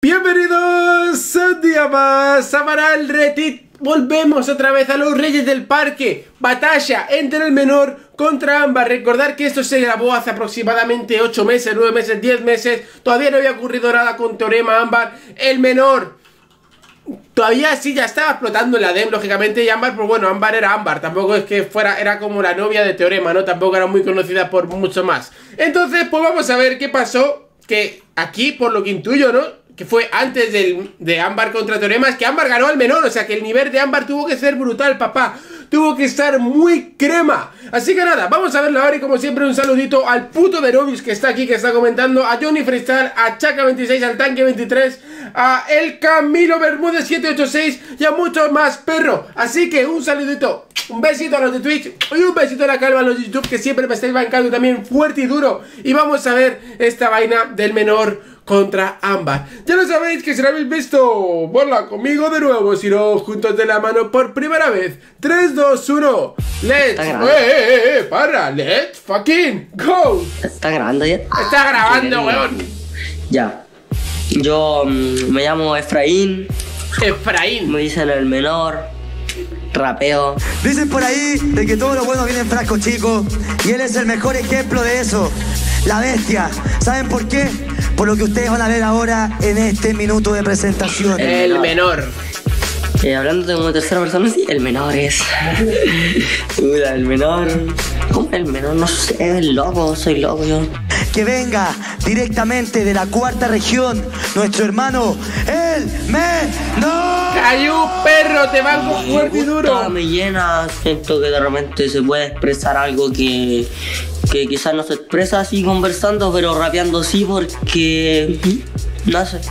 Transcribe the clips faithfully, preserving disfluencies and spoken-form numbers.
Bienvenidos un día más a Maral Reddit. Volvemos otra vez a los Reyes del Parque. Batalla entre el menor contra Ámbar. Recordar que esto se grabó hace aproximadamente ocho meses, nueve meses, diez meses. Todavía no había ocurrido nada con Teorema Ámbar. El menor todavía sí ya estaba explotando en la D E M, lógicamente. Y Ámbar, pues bueno, Ámbar era Ámbar. Tampoco es que fuera, era como la novia de Teorema, ¿no? Tampoco era muy conocida por mucho más. Entonces, pues vamos a ver qué pasó. Que aquí, por lo que intuyo, ¿no? Que fue antes del, de Ámbar contra Teorema, es que Ámbar ganó al menor. O sea que el nivel de Ámbar tuvo que ser brutal, papá. Tuvo que estar muy crema. Así que nada, vamos a verlo ahora. Y como siempre, un saludito al puto de Novis que está aquí, que está comentando, a Johnny Freestyle, a Chaka veintiséis, al Tanque veintitrés, a El Camilo Bermúdez siete ocho seis y a muchos más, perro. Así que un saludito, un besito a los de Twitch y un besito a la calma a los de YouTube, que siempre me estáis bancando también fuerte y duro. Y vamos a ver esta vaina del menor contra Ámbar. Ya lo sabéis que si lo habéis visto, volá conmigo de nuevo, si no, juntos de la mano por primera vez. Tres, dos, uno, let's, eh, eh, eh, para, let's fucking go. ¿Está grabando ya? Está grabando, weón. Ya. Yo mmm, me llamo Efraín. Efraín. Me dicen el menor. Rapeo. Dicen por ahí de que todo lo bueno viene en frasco chico. Y él es el mejor ejemplo de eso. La bestia. ¿Saben por qué? Por lo que ustedes van a ver ahora en este minuto de presentación. El menor. Eh, hablando de como tercera persona, sí, el menor es. Mira, el menor. ¿Cómo el menor? No sé, es loco, soy loco yo. Que venga directamente de la cuarta región, nuestro hermano, el menor. Cayú, perro, te banco fuerte y duro. Me llena, siento que de repente se puede expresar algo que, que quizás no se expresa así conversando, pero rapeando sí, porque no sé.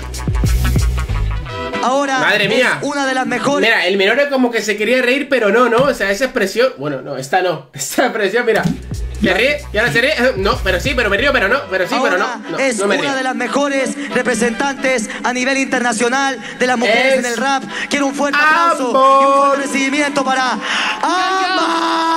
Ahora, madre mía, una de las mejores. Mira, el menor es como que se quería reír, pero no, no, o sea, esa expresión. Bueno, no, esta no, esta expresión, mira. ¿Me ríe? ¿Y ahora se ríe? No, pero sí, pero me río, pero no, pero sí, ahora pero no, no. Es no me una río. de las mejores representantes a nivel internacional de las mujeres Es en el rap. Quiero un fuerte Ámbar. aplauso y un fuerte recibimiento para Ámbar.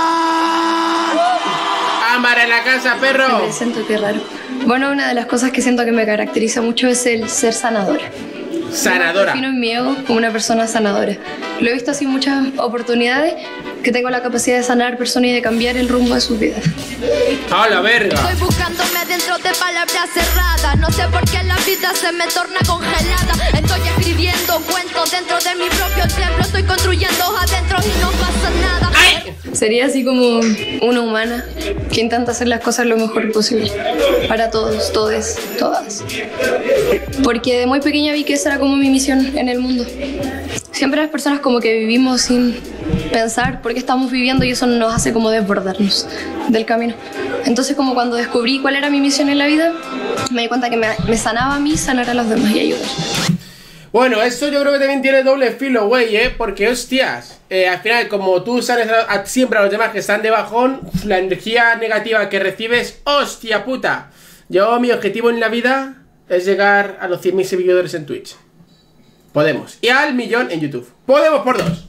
Ámbar en la casa, perro. Me siento que raro. Bueno, una de las cosas que siento que me caracteriza mucho es el ser sanadora. Sanadora. Yo me defino en mi ego como una persona sanadora. Lo he visto así en muchas oportunidades, que tengo la capacidad de sanar personas y de cambiar el rumbo de sus vidas. ¡A la verga! Estoy buscándome dentro de palabras cerradas. No sé por qué la vida se me torna congelada. Estoy escribiendo cuentos dentro de mi propio templo. Estoy construyendo adentro y no pasa nada. ¡Ay! Sería así como una humana que intenta hacer las cosas lo mejor posible. Para todos, todes, todas. Porque de muy pequeña vi que esa era como mi misión en el mundo. Siempre las personas como que vivimos sin pensar por qué estamos viviendo y eso nos hace como desbordarnos del camino. Entonces como cuando descubrí cuál era mi misión en la vida, me di cuenta que me, me sanaba a mí, sanar a los demás y ayudar. Bueno, eso yo creo que también tiene doble filo, güey, ¿eh? Porque, hostias, eh, al final, como tú sales a, a, siempre a los demás que están de bajón, la energía negativa que recibes, hostia puta. Yo, mi objetivo en la vida es llegar a los cien mil seguidores en Twitch. Podemos. Y al millón en YouTube. Podemos por dos.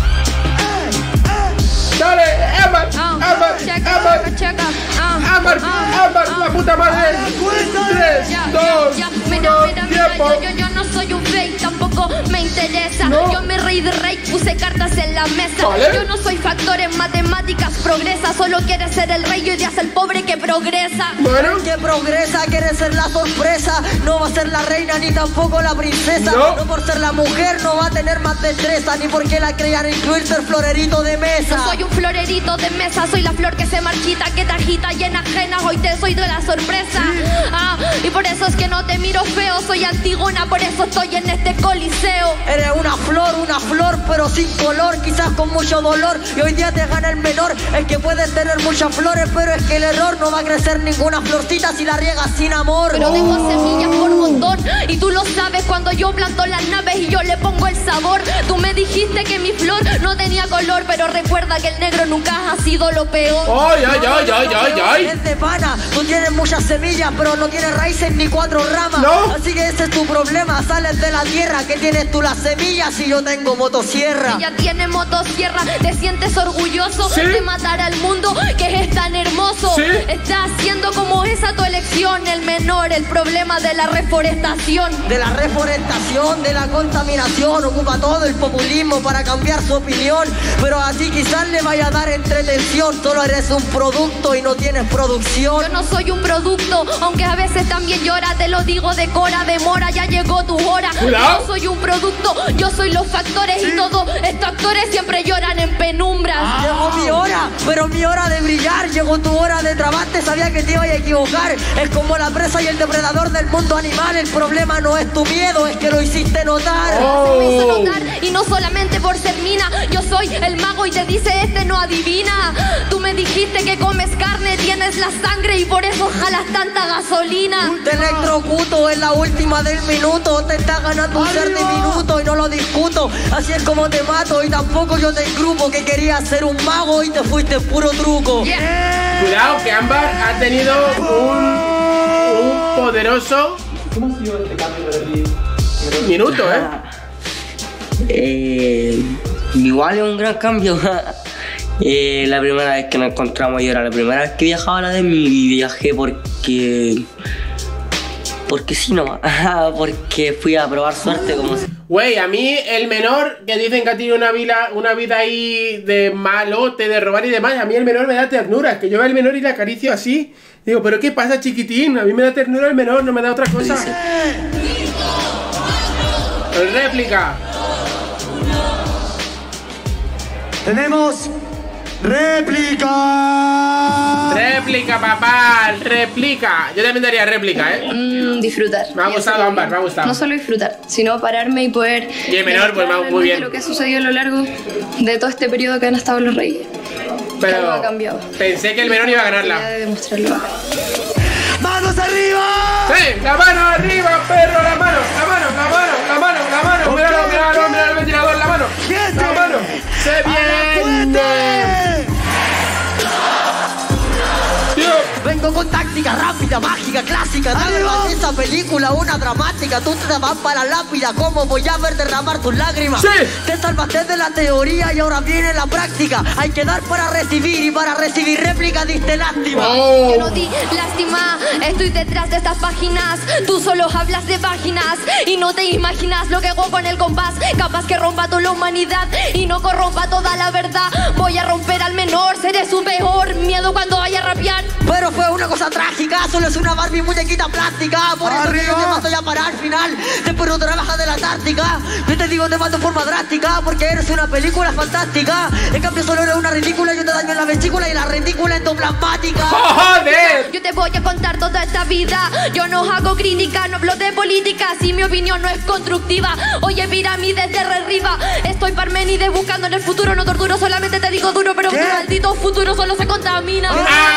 ¡Dale! ¡Ámbar! ¡Ámbar! ¡Ámbar! ¡Ámbar! ¡Ámbar! ¡La puta madre! ¡Tres! ¡Dos! ¡Uno! ¡Tiempo! Yo, yo no soy un fake, tampoco me interesa. No. Yo me reí de rey, puse cartas en la mesa. ¿Vale? Yo no soy factor en matemáticas, progresa. Solo quiere ser el rey y hoy día es el pobre que progresa. Bueno, Que progresa, quiere ser la sorpresa. No va a ser la reina ni tampoco la princesa. No. No por ser la mujer no va a tener más destreza. Ni porque la crean incluirse el florerito de mesa. Soy un florerito de mesa, soy la flor que se marchita, que te agita y enajena. Hoy te soy de la sorpresa. Ah, y por eso es que no te miro feo. Soy Antígona, por eso estoy en este coliseo. Eres una flor, una flor, pero sin color, quizás con mucho dolor. Y hoy día te gana el menor, el que puede tener muchas flores, pero es que el error no va a crecer ninguna florcita si la riegas sin amor. Pero dejo semillas por montón y tú lo sabes cuando yo planto las naves y yo le le pongo el sabor. Tú me dijiste que mi flor no tenía color, pero recuerda que el negro nunca ha sido lo peor. ¡Ay, ay, ay, ay, ay, ay! Es de pana, tú tienes muchas semillas, pero no tienes raíces ni cuatro ramas. ¿No? Así que ese es tu problema, sales de la tierra. ¿Qué tienes tú las semillas y yo tengo motosierra? Ella tiene motosierra, te sientes orgulloso ¿Sí? de matar al mundo que es tan hermoso. ¿Sí? Estás haciendo como esa tu elección, el menor, el problema de la reforestación. De la reforestación, de la contaminación, ocupa todo el populismo para cambiar su opinión. Pero a ti quizás le vaya a dar entretención, solo eres un producto y no tienes producción. Yo no soy un producto, aunque a veces también llora, te lo digo de cora, demora, ya llegó tu hora. Cuidado. Yo no soy un producto, yo soy los factores y todos estos actores siempre lloran en penumbras. Ah. Llegó mi hora, pero mi hora de brillar. Llegó tu hora de trabarte, sabía que te iba a equivocar. Es como la presa y el depredador del mundo animal. El problema no es tu miedo, es que lo hiciste notar. Oh. Me hizo notar, y no solamente por ser mina, yo soy el mago y te dice este no adivina. Tú me dijiste que comes carne, tienes la sangre y por eso jalas tanta gasolina. Te electrocuto en la última del minuto. Te está ganando un ser diminuto y no lo discuto. Así es como te mato y tampoco yo te engrupo. Que querías ser un mago y te fuiste puro truco. Yeah. Cuidado que Ámbar ha tenido un, un poderoso minuto, ¿eh? Eh, igual es un gran cambio. Eh, la primera vez que nos encontramos yo era la primera vez que viajaba a la de mi viajé porque... Porque sí nomás, porque fui a probar suerte como... Güey, a mí el menor, que dicen que ha tenido una vida, una vida ahí de malote, de robar y demás, a mí el menor me da ternura, es que yo veo al menor y le acaricio así. Digo, ¿pero qué pasa, chiquitín? A mí me da ternura el menor, no me da otra cosa. El réplica. Tenemos réplica. Réplica, papá, réplica. Yo también daría réplica, ¿eh? Mm, disfrutar. Me ha Y gustado, hacerlo Ámbar, bien. me ha gustado. No solo disfrutar, sino pararme y poder... Y el menor, pues, demostrar muy bien. realmente lo que ha sucedido a lo largo de todo este periodo que han estado los reyes. Que algo ha Pero cambiado. pensé que el menor iba a La ganarla. de demostrarlo. ¡Manos arriba! ¡Sí! ¡La mano arriba, perro! ¡La mano! ¡La mano! ¡La mano! ¡La mano! ¡La mano! ¡Míralo, míralo, míralo, el ventilador! ¡La mano! ¡La mano! ¡Se viene! ¡Tío! Vengo con táctica rápida, mágica, clásica. Dale más esa película, una dramática. Tú te vas para la lápida. ¿Cómo voy a ver derramar tus lágrimas? ¡Sí! Te salvaste de la teoría y ahora viene la práctica. Hay que dar para recibir y para recibir réplica diste lástima. Oh. Yo no di lástima, estoy detrás de estas páginas. Tú solo hablas de páginas y no te imaginas lo que hago con el compás. Capaz que rompa toda la humanidad y no corrompa toda la verdad. Voy a romper al menor, seré su peor miedo cuando vaya a rapear. Pero fue una cosa trágica, solo es una Barbie muñequita plástica. Por eso que yo te mato ya para el final. Después no trabajas de la táctica. Yo te digo te mato en forma drástica porque eres una película fantástica. En cambio solo eres una ridícula. Yo te daño en la vesícula y la retícula endoplasmática. ¡Joder! Yo te voy a contar toda esta vida. Yo no hago crítica, no hablo de política. Si mi opinión no es constructiva. Oye, pirámides de arriba. Estoy Parménides buscando en el futuro. No torturo, solamente te digo duro. Pero tu maldito futuro solo se contamina.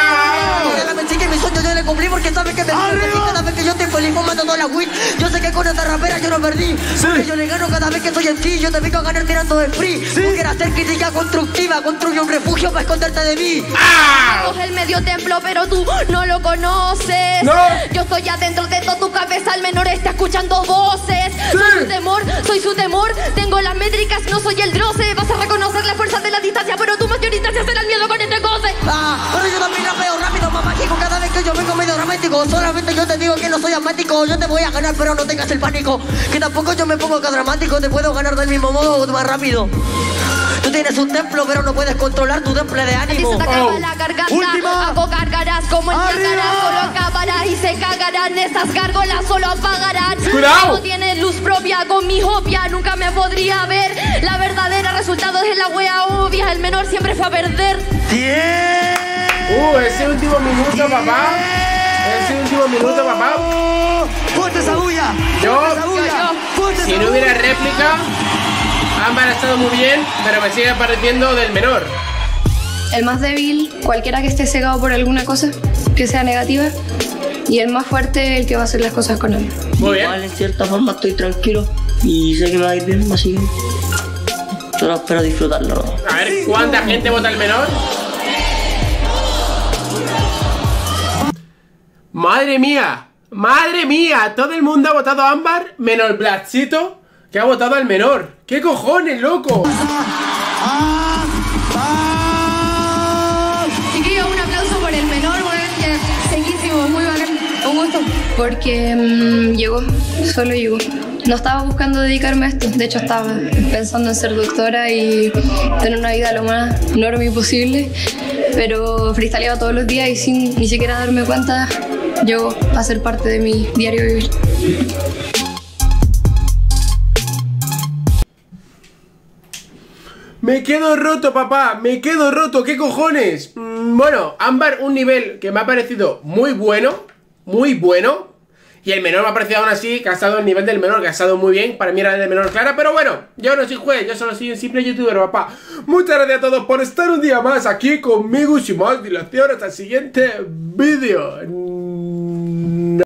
Ya la mentí que mi sueño yo le cumplí porque sabes que me perdí. Cada vez que yo te feliz mando toda la win. Yo sé que con esta rapera yo no perdí. Porque yo le gano cada vez que soy en sí. Yo te vengo a ganar tirando de free. Tú quieres hacer crítica constructiva. Construye un refugio para esconderte de mí. Coge el medio templo, pero tú no lo conoces. No. Yo estoy adentro de toda tu cabeza, el menor está escuchando voces. Soy su temor, soy su temor. Tengo las métricas, no soy el droce. Vas a reconocer la fuerza de la distancia, pero tu mayorita se será el miedo con este goce. Ah, pero yo también rapeo rápido, más mágico. Cada vez que yo vengo medio dramático. Solamente yo te digo que no soy asmático. Yo te voy a ganar, pero no tengas el pánico. Que tampoco yo me pongo acá dramático. Te puedo ganar del mismo modo, más rápido. Tú tienes un templo, pero no puedes controlar tu temple de A ti ánimo. se te acaba Oh. la garganta. Última. Hago gargaras como el Arriba. Niágara. Solo acabarás y se cagarán. Estas gárgolas solo apagarán. Cuidado. No tienes luz propia con mi hopia. Nunca me podría ver. La verdadera resultado es la wea obvia. El menor siempre fue a perder. Uh, ese último minuto, papá. Ese último minuto, papá. ¡Fuerte esa bulla! Yo, ¡Fuerte esa bulla! ¡Fuerte si esa no hubiera bulla! réplica, Ámbar ha estado muy bien, pero me sigue pareciendo del menor. El más débil, cualquiera que esté cegado por alguna cosa que sea negativa, y el más fuerte es el que va a hacer las cosas con él. Muy bien. Igual en cierta forma estoy tranquilo y sé que me va a ir bien, así que solo espero disfrutarlo, ¿no? A ver, ¿cuánta gente vota el menor? ¡Madre mía! ¡Madre mía! Todo el mundo ha votado a Ámbar, menos el Blasito, que ha votado al menor. ¿Qué cojones, loco? Chiquillos, un aplauso por el menor, weón, sequísimo, muy bacán. Un gusto. Porque mmm, llegó, solo llegó. No estaba buscando dedicarme a esto, de hecho estaba pensando en ser doctora y tener una vida lo más normal posible, pero freestyleaba todos los días y sin ni siquiera darme cuenta llegó a ser parte de mi diario vivir. Me quedo roto, papá, me quedo roto, ¿qué cojones? Mm, bueno, Ámbar, un nivel que me ha parecido muy bueno, muy bueno. Y el menor me ha parecido aún así que ha estado el nivel del menor, que ha estado muy bien. Para mí era el del menor clara, pero bueno, yo no soy juez, yo solo soy un simple youtuber, papá. Muchas gracias a todos por estar un día más aquí conmigo. Sin más dilación, hasta el siguiente vídeo.